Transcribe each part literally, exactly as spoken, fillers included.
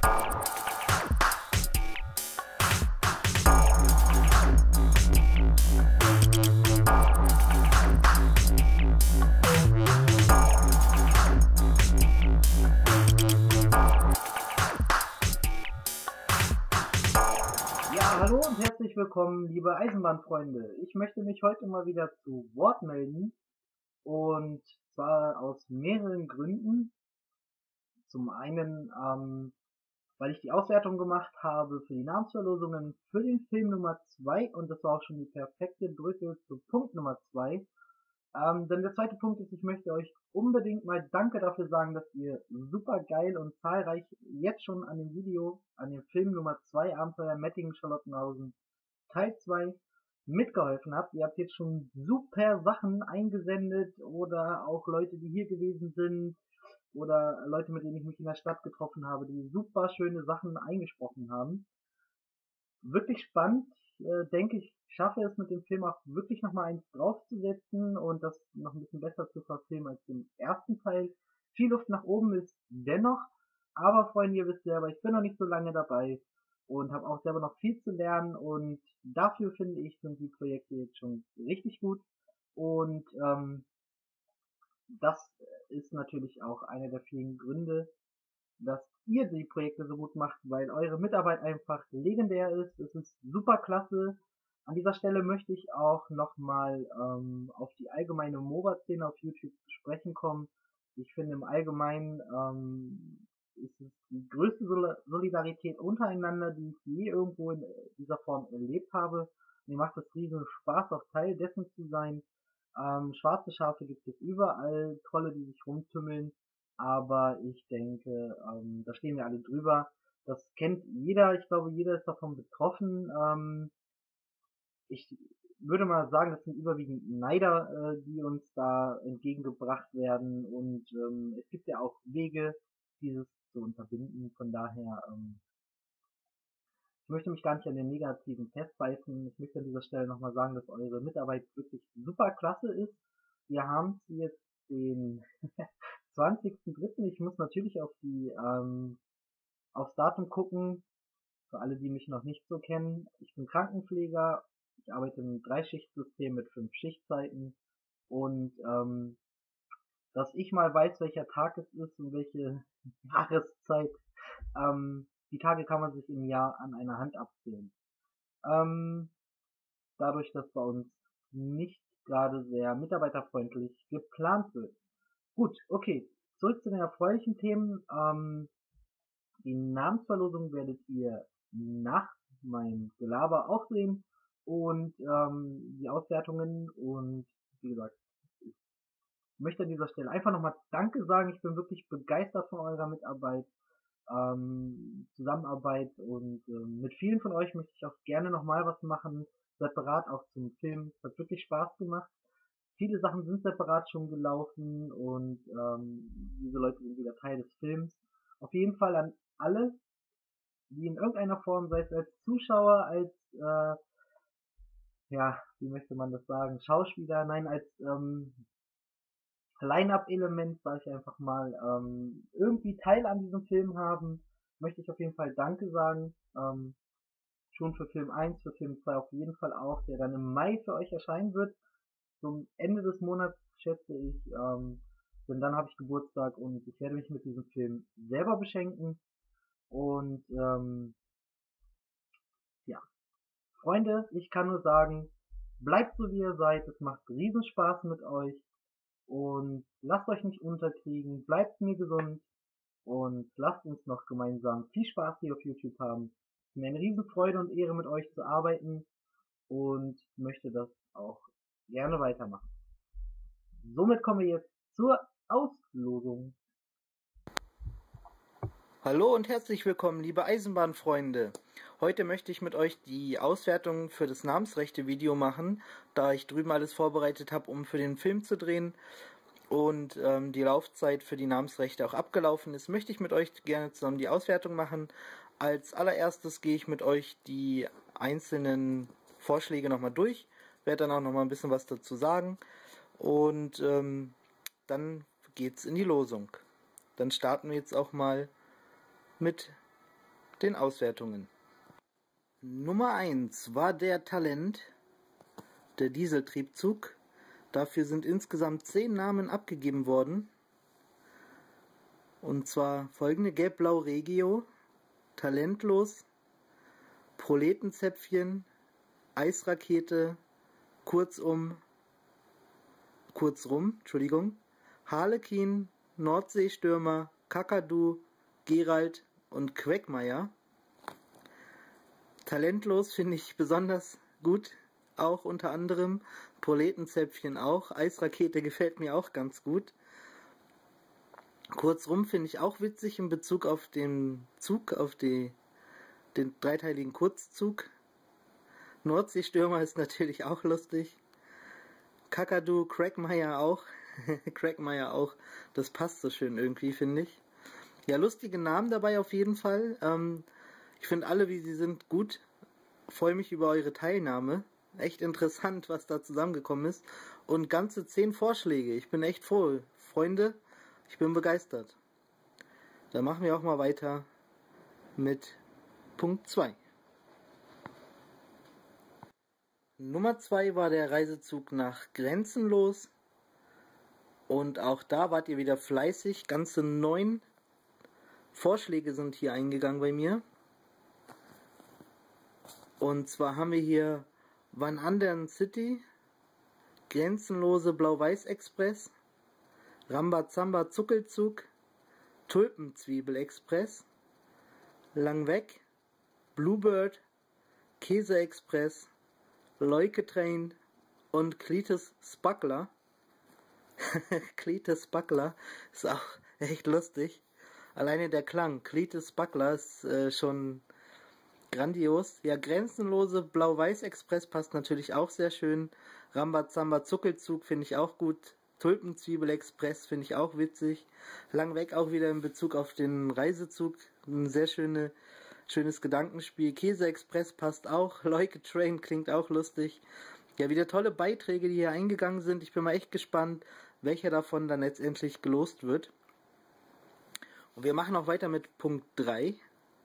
Ja, hallo und herzlich willkommen, liebe Eisenbahnfreunde. Ich möchte mich heute mal wieder zu Wort melden, und zwar aus mehreren Gründen. Zum einen, ähm, weil ich die Auswertung gemacht habe für die Namensverlosungen für den Film Nummer zwei, und das war auch schon die perfekte Brücke zu Punkt Nummer zwei. Ähm, denn der zweite Punkt ist, ich möchte euch unbedingt mal Danke dafür sagen, dass ihr super geil und zahlreich jetzt schon an dem Video, an dem Film Nummer zwei, Abenteuer Mettingen-Charlottenhausen Teil zwei, mitgeholfen habt. Ihr habt jetzt schon super Sachen eingesendet, oder auch Leute, die hier gewesen sind, oder Leute, mit denen ich mich in der Stadt getroffen habe, die super schöne Sachen eingesprochen haben. Wirklich spannend. Ich äh, denke, ich schaffe es mit dem Film auch wirklich nochmal eins draufzusetzen und das noch ein bisschen besser zu verfilmen als im ersten Teil. Viel Luft nach oben ist dennoch, aber Freunde, ihr wisst selber, ich bin noch nicht so lange dabei und habe auch selber noch viel zu lernen, und dafür finde ich, sind die Projekte jetzt schon richtig gut, und ähm, das ist natürlich auch einer der vielen Gründe, dass ihr die Projekte so gut macht, weil eure Mitarbeit einfach legendär ist. Es ist super klasse. An dieser Stelle möchte ich auch nochmal ähm, auf die allgemeine MOBA-Szene auf YouTube zu sprechen kommen. Ich finde, im Allgemeinen ähm, ist es die größte Sol Solidarität untereinander, die ich je irgendwo in dieser Form erlebt habe. Mir macht es riesen Spaß, auch Teil dessen zu sein. Ähm, schwarze Schafe gibt es überall, Trolle, die sich rumtümmeln, aber ich denke, ähm, da stehen wir alle drüber. Das kennt jeder, ich glaube, jeder ist davon betroffen. Ähm, ich würde mal sagen, das sind überwiegend Neider, äh, die uns da entgegengebracht werden, und ähm, es gibt ja auch Wege, dieses zu unterbinden. Von daher, ähm, ich möchte mich gar nicht an den Negativen festbeißen. Ich möchte an dieser Stelle nochmal sagen, dass eure Mitarbeit wirklich super klasse ist. Wir haben jetzt den zwanzigsten dritten Ich muss natürlich auf die ähm, aufs Datum gucken. Für alle, die mich noch nicht so kennen: Ich bin Krankenpfleger. Ich arbeite im Dreischichtsystem mit fünf Schichtzeiten, und ähm, dass ich mal weiß, welcher Tag es ist und welche Jahreszeit, ähm, die Tage kann man sich im Jahr an einer Hand abzählen. Ähm, dadurch, dass bei uns nicht gerade sehr mitarbeiterfreundlich geplant wird. Gut, okay. Zurück zu den erfreulichen Themen. Ähm, die Namensverlosung werdet ihr nach meinem Gelaber auch sehen, und ähm, die Auswertungen, und wie gesagt, ich möchte an dieser Stelle einfach nochmal Danke sagen. Ich bin wirklich begeistert von eurer Mitarbeit, ähm, Zusammenarbeit, und ähm, mit vielen von euch möchte ich auch gerne nochmal was machen, separat auch zum Film. Es hat wirklich Spaß gemacht. Viele Sachen sind separat schon gelaufen, und ähm, diese Leute sind wieder Teil des Films. Auf jeden Fall an alle, die in irgendeiner Form, sei es als Zuschauer, als, äh, ja, wie möchte man das sagen, Schauspieler, nein, als ähm, Line-Up-Element, sage ich einfach mal, ähm, irgendwie Teil an diesem Film haben, möchte ich auf jeden Fall Danke sagen. Ähm, schon für Film eins, für Film zwei auf jeden Fall auch, der dann im Mai für euch erscheinen wird. Zum Ende des Monats, schätze ich, ähm, denn dann habe ich Geburtstag, und ich werde mich mit diesem Film selber beschenken. Und ähm, ja, Freunde, ich kann nur sagen, bleibt so wie ihr seid, es macht riesen Spaß mit euch, und lasst euch nicht unterkriegen, bleibt mir gesund, und lasst uns noch gemeinsam viel Spaß hier auf YouTube haben. Es ist mir eine riesen Freude und Ehre, mit euch zu arbeiten, und möchte das auch gerne weitermachen. Somit kommen wir jetzt zur Auslosung. Hallo und herzlich willkommen, liebe Eisenbahnfreunde. Heute möchte ich mit euch die Auswertung für das Namensrechte-Video machen, da ich drüben alles vorbereitet habe, um für den Film zu drehen, und ähm, die Laufzeit für die Namensrechte auch abgelaufen ist, möchte ich mit euch gerne zusammen die Auswertung machen. Als allererstes gehe ich mit euch die einzelnen Vorschläge nochmal durch, werde dann auch nochmal ein bisschen was dazu sagen, und ähm, dann geht's in die Losung. Dann starten wir jetzt auch mal mit den Auswertungen. Nummer eins war der Talent, der Dieseltriebzug. Dafür sind insgesamt zehn Namen abgegeben worden. Und zwar folgende: Gelb-Blau Regio, Talentlos, Proletenzäpfchen, Eisrakete, Kurzum, Kurzrum, Entschuldigung, Harlekin, Nordseestürmer, Kakadu, Gerald und Quackmeier. Talentlos finde ich besonders gut, auch unter anderem. Proletenzäpfchen auch, Eisrakete gefällt mir auch ganz gut. Kurzrum finde ich auch witzig in Bezug auf den Zug, auf die, den dreiteiligen Kurzzug. Nordseestürmer ist natürlich auch lustig. Kakadu, Quackmeier auch. Quackmeier auch. Das passt so schön irgendwie, finde ich. Ja, lustige Namen dabei auf jeden Fall. Ähm, ich finde alle, wie sie sind, gut. Freue mich über eure Teilnahme. Echt interessant, was da zusammengekommen ist. Und ganze zehn Vorschläge. Ich bin echt froh. Freunde, ich bin begeistert. Dann machen wir auch mal weiter mit Punkt zwei. Nummer zwei war der Reisezug nach Grenzenlos. Und auch da wart ihr wieder fleißig. Ganze neun Vorschläge sind hier eingegangen bei mir. Und zwar haben wir hier Van Andern City, Grenzenlose Blau-Weiß-Express, Rambazamba Zuckelzug, Tulpenzwiebel-Express, Langweg, Bluebird, Käse-Express, Leuke-Train und Cletus Spuckler. Cletus Spuckler ist auch echt lustig. Alleine der Klang, Cletus Spuckler, ist äh, schon grandios. Ja, Grenzenlose Blau-Weiß-Express passt natürlich auch sehr schön. Rambazamba Zuckelzug finde ich auch gut. Tulpenzwiebel-Express finde ich auch witzig. Langweg auch wieder in Bezug auf den Reisezug. Ein sehr schöne, schönes Gedankenspiel. Käse-Express passt auch. Leuke Train klingt auch lustig. Ja, wieder tolle Beiträge, die hier eingegangen sind. Ich bin mal echt gespannt, welcher davon dann letztendlich gelost wird. Und wir machen auch weiter mit Punkt drei.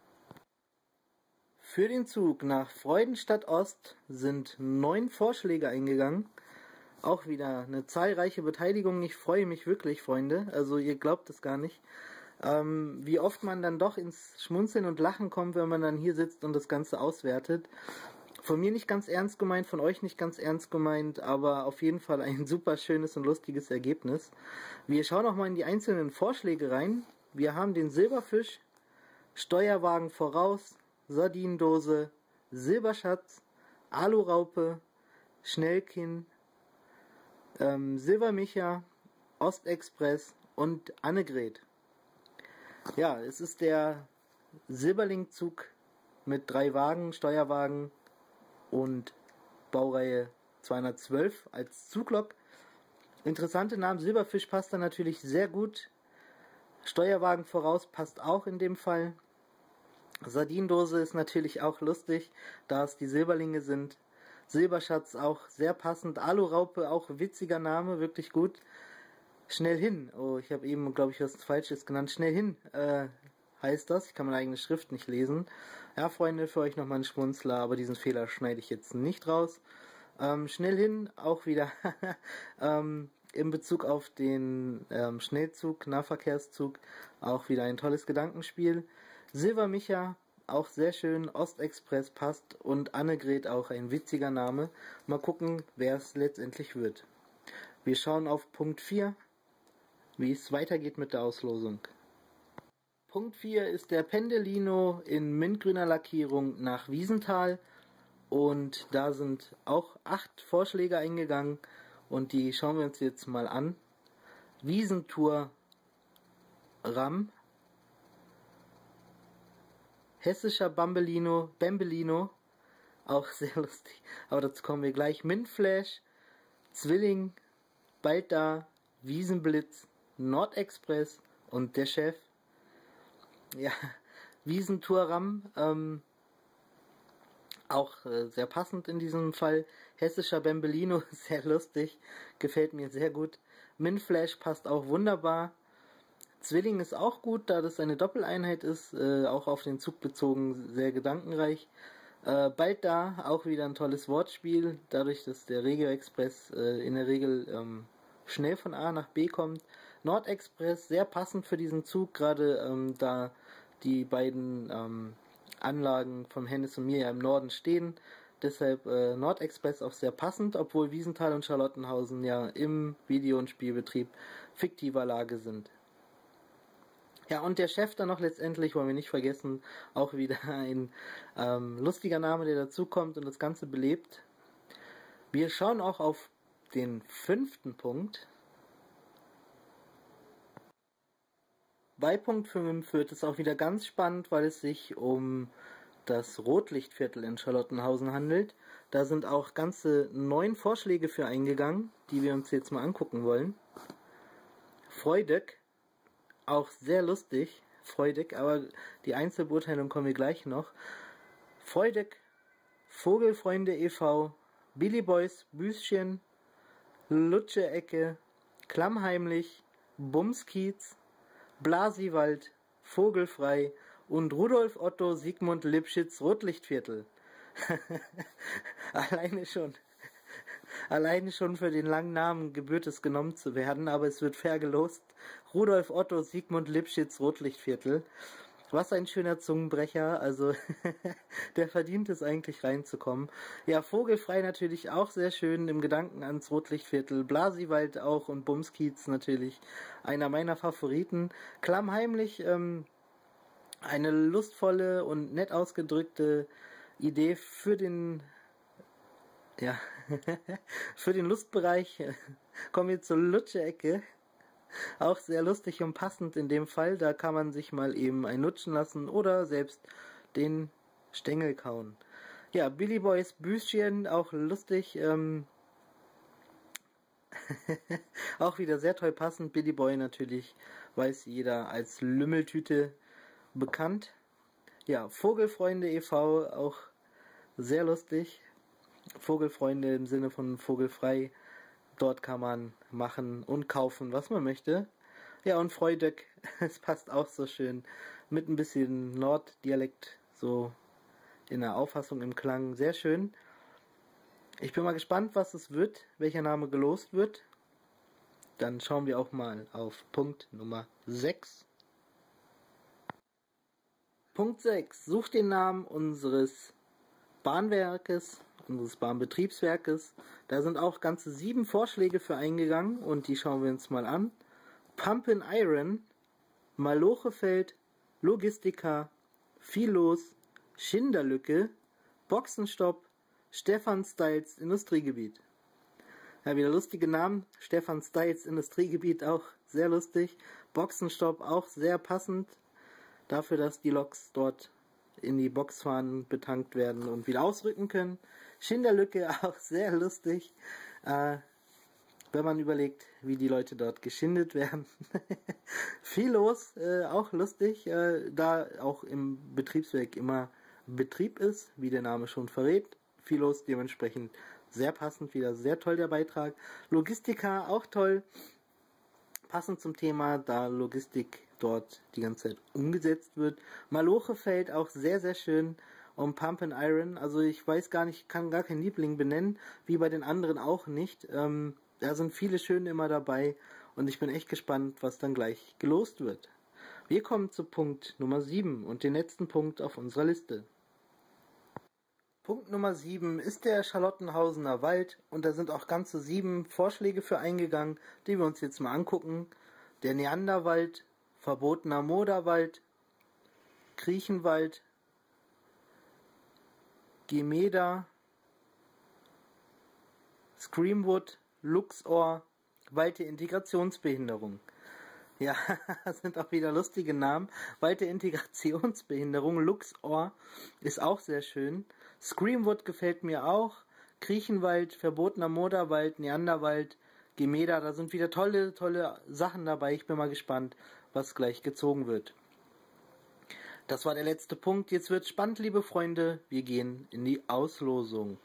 Für den Zug nach Freudenstadt Ost sind neun Vorschläge eingegangen. Auch wieder eine zahlreiche Beteiligung. Ich freue mich wirklich, Freunde. Also ihr glaubt es gar nicht. Ähm, wie oft man dann doch ins Schmunzeln und Lachen kommt, wenn man dann hier sitzt und das Ganze auswertet. Von mir nicht ganz ernst gemeint, von euch nicht ganz ernst gemeint, aber auf jeden Fall ein super schönes und lustiges Ergebnis. Wir schauen noch mal in die einzelnen Vorschläge rein. Wir haben den Silberfisch, Steuerwagen voraus, Sardinendose, Silberschatz, Aluraupe, Schnellkinn, ähm, Silbermicha, Ostexpress und Annegret. Ja, es ist der Silberlingzug mit drei Wagen, Steuerwagen und Baureihe zweihundertzwölf als Zuglok. Interessante Namen. Silberfisch passt da natürlich sehr gut. Steuerwagen voraus passt auch in dem Fall. Sardinendose ist natürlich auch lustig, da es die Silberlinge sind. Silberschatz auch sehr passend. Aluraupe auch witziger Name, wirklich gut. Schnell hin. Oh, ich habe eben, glaube ich, was Falsches genannt. Schnell hin äh, heißt das. Ich kann meine eigene Schrift nicht lesen. Ja, Freunde, für euch nochmal ein Schmunzler, aber diesen Fehler schneide ich jetzt nicht raus. Ähm, schnell hin, auch wieder ähm, in Bezug auf den ähm, Schnellzug, Nahverkehrszug, auch wieder ein tolles Gedankenspiel. Silbermicha, auch sehr schön, Ostexpress passt und Annegret auch ein witziger Name. Mal gucken, wer es letztendlich wird. Wir schauen auf Punkt vier, wie es weitergeht mit der Auslosung. Punkt vier ist der Pendelino in mintgrüner Lackierung nach Wiesenthal und da sind auch acht Vorschläge eingegangen und die schauen wir uns jetzt mal an. Wiesentour Ram, hessischer Bambelino, Bambelino, auch sehr lustig, aber dazu kommen wir gleich. Mintflash, Zwilling, bald da, Wiesenblitz, Nordexpress und der Chef. Ja, Wiesentour-Ram, ähm, auch äh, sehr passend in diesem Fall. Hessischer Bambelino, sehr lustig, gefällt mir sehr gut. Mintflash passt auch wunderbar. Zwilling ist auch gut, da das eine Doppeleinheit ist, äh, auch auf den Zug bezogen sehr gedankenreich. Äh, bald da, auch wieder ein tolles Wortspiel, dadurch, dass der Regio-Express äh, in der Regel ähm, schnell von A nach B kommt. Nordexpress, sehr passend für diesen Zug, gerade ähm, da die beiden ähm, Anlagen vom Hennes und mir ja im Norden stehen. Deshalb äh, Nordexpress auch sehr passend, obwohl Wiesenthal und Charlottenhausen ja im Video- und Spielbetrieb fiktiver Lage sind. Ja, und der Chef dann noch letztendlich, wollen wir nicht vergessen, auch wieder ein ähm, lustiger Name, der dazukommt und das Ganze belebt. Wir schauen auch auf den fünften Punkt. Bei Punkt fünf wird es auch wieder ganz spannend, weil es sich um das Rotlichtviertel in Charlottenhausen handelt. Da sind auch ganze neun Vorschläge für eingegangen, die wir uns jetzt mal angucken wollen. Freudeck, auch sehr lustig, Freudeck, aber die Einzelbeurteilung kommen wir gleich noch. Freudeck, Vogelfreunde e V, Billy Boys Büschen, Lutsche-Ecke, Klammheimlich, Bumskiez, Blasiwald, Vogelfrei und Rudolf Otto Sigmund Lipschitz Rotlichtviertel. Alleine schon. Alleine schon für den langen Namen gebührt es genommen zu werden, aber es wird fair gelost. Rudolf Otto Sigmund Lipschitz Rotlichtviertel. Was ein schöner Zungenbrecher, also der verdient es eigentlich reinzukommen. Ja, Vogelfrei natürlich auch sehr schön, im Gedanken ans Rotlichtviertel. Blasiwald auch und Bumskiez natürlich einer meiner Favoriten. Klammheimlich, ähm, eine lustvolle und nett ausgedrückte Idee für den, ja, für den Lustbereich. Kommen wir zur Lutsche-Ecke. Auch sehr lustig und passend in dem Fall. Da kann man sich mal eben ein lutschen lassen oder selbst den Stängel kauen. Ja, Billy Boys Büschen, auch lustig. Ähm auch wieder sehr toll passend. Billy Boy natürlich, weiß jeder, als Lümmeltüte bekannt. Ja, Vogelfreunde e V, auch sehr lustig. Vogelfreunde im Sinne von vogelfrei. Dort kann man machen und kaufen, was man möchte. Ja, und Freudeck, es passt auch so schön. Mit ein bisschen Norddialekt, so in der Auffassung, im Klang. Sehr schön. Ich bin mal gespannt, was es wird, welcher Name gelost wird. Dann schauen wir auch mal auf Punkt Nummer sechs. Punkt sechs. Sucht den Namen unseres Bahnwerkes, unseres Bahnbetriebswerkes. Da sind auch ganze sieben Vorschläge für eingegangen und die schauen wir uns mal an. Pumpin' Iron, Malochefeld, Logistica, Philos, Schinderlücke, Boxenstopp, Stefan Styles Industriegebiet. Ja, wieder lustige Namen. Stefan Styles Industriegebiet auch sehr lustig. Boxenstopp auch sehr passend dafür, dass die Loks dort in die Box fahren, betankt werden und wieder ausrücken können. Schinderlücke auch sehr lustig, äh, wenn man überlegt, wie die Leute dort geschindet werden. Viel los, äh, auch lustig, äh, da auch im Betriebswerk immer Betrieb ist, wie der Name schon verrät. Viel los, dementsprechend sehr passend, wieder sehr toll der Beitrag. Logistica auch toll, passend zum Thema, da Logistik dort die ganze Zeit umgesetzt wird. Malochefeld auch sehr, sehr schön. Und Pumpin' Iron, also ich weiß gar nicht, kann gar keinen Liebling benennen, wie bei den anderen auch nicht. Ähm, da sind viele schöne immer dabei und ich bin echt gespannt, was dann gleich gelost wird. Wir kommen zu Punkt Nummer sieben und den letzten Punkt auf unserer Liste. Punkt Nummer sieben ist der Charlottenhausener Wald und da sind auch ganze sieben Vorschläge für eingegangen, die wir uns jetzt mal angucken. Der Neanderwald, verbotener Moderwald, Kriechenwald, Gemeda, Screamwood, Luxor, Wald der Integrationsbehinderung. Ja, das sind auch wieder lustige Namen. Wald der Integrationsbehinderung, Luxor ist auch sehr schön. Screamwood gefällt mir auch. Kriechenwald, verbotener Moderwald, Neanderwald, Gemeda, da sind wieder tolle, tolle Sachen dabei. Ich bin mal gespannt, was gleich gezogen wird. Das war der letzte Punkt. Jetzt wird's spannend, liebe Freunde. Wir gehen in die Auslosung.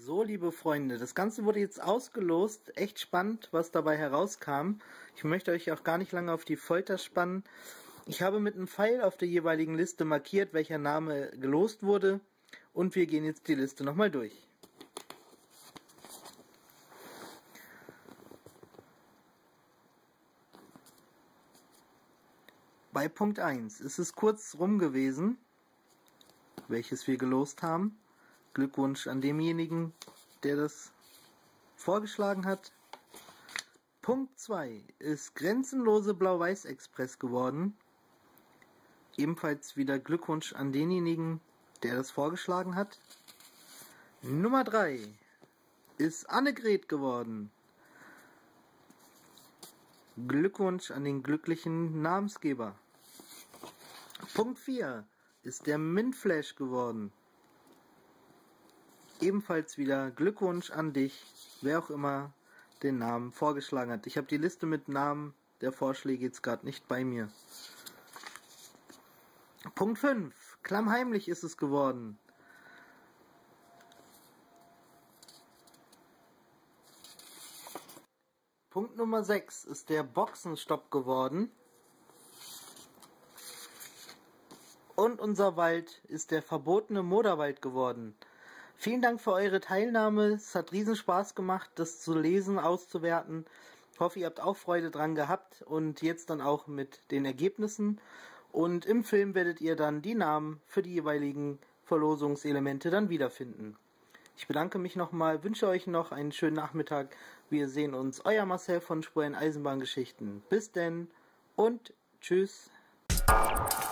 So, liebe Freunde, das Ganze wurde jetzt ausgelost. Echt spannend, was dabei herauskam. Ich möchte euch auch gar nicht lange auf die Folter spannen. Ich habe mit einem Pfeil auf der jeweiligen Liste markiert, welcher Name gelost wurde. Und wir gehen jetzt die Liste nochmal durch. Bei Punkt eins ist es kurz rum gewesen, welches wir gelost haben. Glückwunsch an demjenigen, der das vorgeschlagen hat. Punkt zwei ist Grenzenlose Blau-Weiß-Express geworden. Ebenfalls wieder Glückwunsch an denjenigen, der das vorgeschlagen hat. Nummer drei ist Annegret geworden. Glückwunsch an den glücklichen Namensgeber. Punkt vier ist der Mintflash geworden. Ebenfalls wieder Glückwunsch an dich, wer auch immer den Namen vorgeschlagen hat. Ich habe die Liste mit Namen der Vorschläge jetzt gerade nicht bei mir. Punkt fünf. Klammheimlich ist es geworden. Punkt Nummer sechs ist der Boxenstopp geworden. Und unser Wald ist der verbotene Moderwald geworden. Vielen Dank für eure Teilnahme. Es hat riesen Spaß gemacht, das zu lesen, auszuwerten. Ich hoffe, ihr habt auch Freude dran gehabt und jetzt dann auch mit den Ergebnissen. Und im Film werdet ihr dann die Namen für die jeweiligen Verlosungselemente dann wiederfinden. Ich bedanke mich nochmal, wünsche euch noch einen schönen Nachmittag. Wir sehen uns. Euer Marcel von Spur in Eisenbahngeschichten. Bis denn und tschüss.